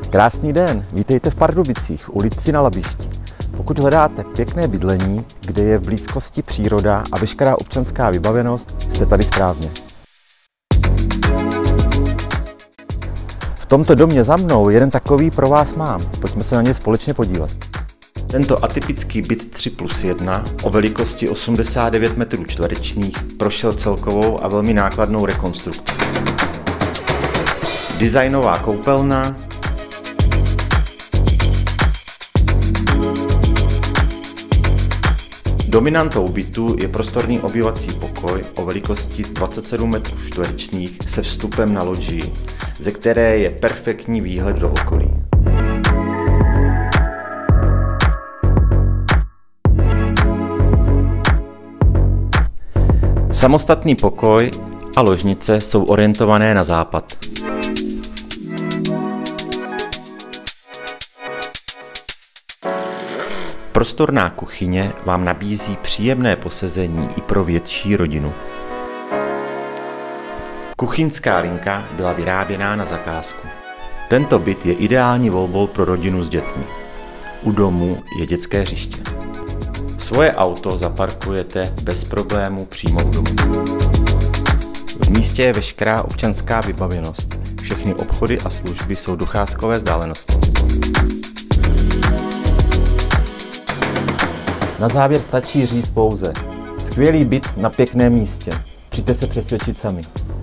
Krásný den, vítejte v Pardubicích, ulici Na Labišti. Pokud hledáte pěkné bydlení, kde je v blízkosti příroda a veškerá občanská vybavenost, jste tady správně. V tomto domě za mnou jeden takový pro vás mám. Pojďme se na něj společně podívat. Tento atypický byt 3+1 o velikosti 89 m2 prošel celkovou a velmi nákladnou rekonstrukcí. Designová koupelna, dominantou bytu je prostorný obývací pokoj o velikosti 27 m2 se vstupem na loďii, ze které je perfektní výhled do okolí. Samostatný pokoj a ložnice jsou orientované na západ. Prostorná kuchyně vám nabízí příjemné posezení i pro větší rodinu. Kuchyňská linka byla vyráběná na zakázku. Tento byt je ideální volbou pro rodinu s dětmi. U domu je dětské hřiště. Svoje auto zaparkujete bez problémů přímo u domu. V místě je veškerá občanská vybavenost. Všechny obchody a služby jsou docházkové vzdálenosti. Na závěr stačí říct pouze: skvělý byt na pěkném místě. Přijďte se přesvědčit sami.